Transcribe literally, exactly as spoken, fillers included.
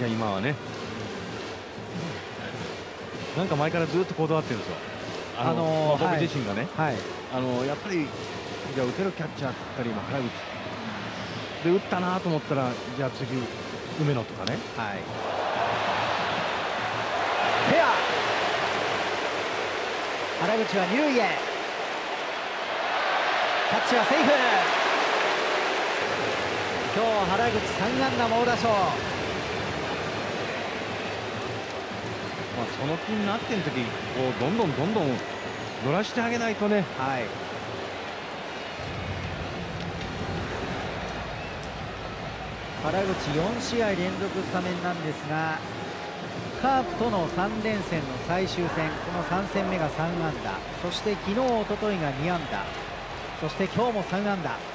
チャー今はね、なんか前からずっとこだわってるんですよ。あの、あのー、僕自身がね、はい、あのやっぱりじゃあ打てるキャッチャーって言ったら今原口で打ったなと思ったら、じゃあ次梅野とかね。はい。 フェア。原口は二塁へ。キャッチはセーフ。今日原口さん安打猛打賞。まあその気になってる時、こうどんどんどんどん乗らしてあげないとね。はい。 原口よん試合連続スタメンなんですが、カープとのさん連戦の最終戦、このさん戦目がさん安打、そして昨日、おとといがに安打、そして今日もさん安打。